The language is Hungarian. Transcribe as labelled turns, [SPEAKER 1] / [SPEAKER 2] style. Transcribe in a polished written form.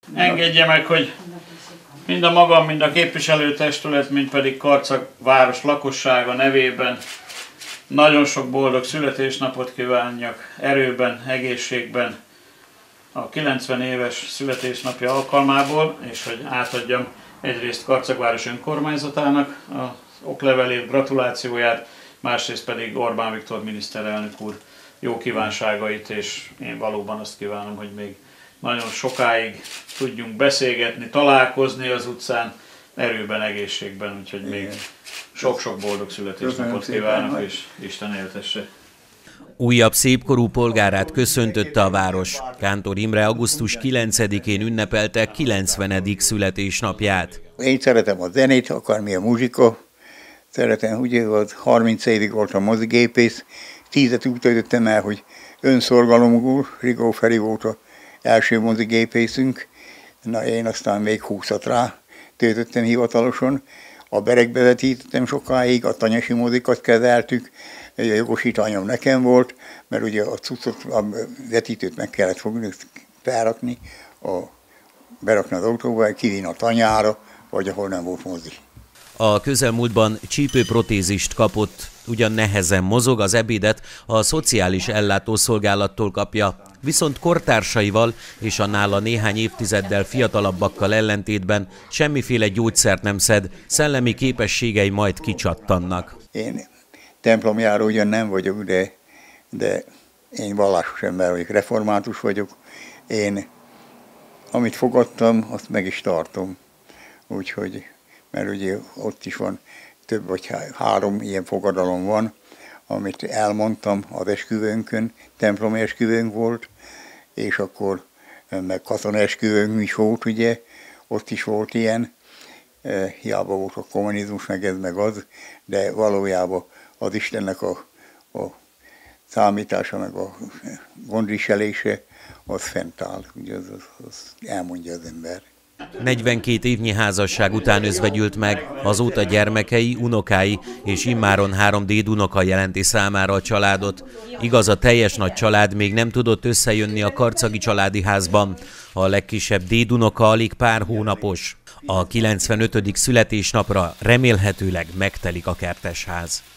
[SPEAKER 1] Engedje meg, hogy mind a magam, mind a képviselőtestület, mind pedig Karcag város lakossága nevében nagyon sok boldog születésnapot kívánjak, erőben, egészségben a 90 éves születésnapja alkalmából, és hogy átadjam egyrészt Karcag város önkormányzatának az oklevelét, gratulációját, másrészt pedig Orbán Viktor miniszterelnök úr jó kívánságait, és én valóban azt kívánom, hogy még nagyon sokáig tudjunk beszélgetni, találkozni az utcán, erőben, egészségben, úgyhogy még sok-sok boldog születésnapot kívánok, és Isten éltesse.
[SPEAKER 2] Újabb szépkorú polgárát köszöntötte a város. Kántor Imre augusztus 9-én ünnepelte 90. születésnapját.
[SPEAKER 3] Én szeretem a zenét, akármilyen muzsika. Szeretem, ugye, 30 évig voltam mozigépész, 10-et úgy töltöttem el, hogy Önszorgalom úr, Rigó Feri volt az első mozigépészünk. Na, én aztán még 20-at rá töltöttem hivatalosan. A Berekbe vetítettem sokáig, a tanyasi mozikat kezeltük, a jogosítványom nekem volt, mert ugye a cuccot, a vetítőt meg kellett fogni, felrakni, berakni az autóba, kivinni a tanyára, vagy ahol nem volt mozi.
[SPEAKER 2] A közelmúltban csípőprotézist kapott, ugyan nehezen mozog, az ebédet a szociális ellátószolgálattól kapja, viszont kortársaival és a nála néhány évtizeddel fiatalabbakkal ellentétben semmiféle gyógyszert nem szed, szellemi képességei majd kicsattannak.
[SPEAKER 3] Én templomjáró ugyan nem vagyok, de én vallásos ember vagyok, református vagyok. Én, amit fogadtam, azt meg is tartom. Úgyhogy, mert ugye ott is van több vagy 3 ilyen fogadalom van, amit elmondtam az esküvőnkön, templomi esküvőnk volt, és akkor meg katona esküvőnk is volt, ugye, ott is volt ilyen, hiába volt a kommunizmus, meg ez, meg az, de valójában az Istennek a számítása, meg a gondviselése, az fent áll, ugye az elmondja az ember.
[SPEAKER 2] 42 évnyi házasság után özvegyült meg, azóta gyermekei, unokái és immáron 3 dédunoka jelenti számára a családot. Igaz, a teljes nagy család még nem tudott összejönni a karcagi családi házban. A legkisebb dédunoka alig pár hónapos. A 95. születésnapra remélhetőleg megtelik a kertesház.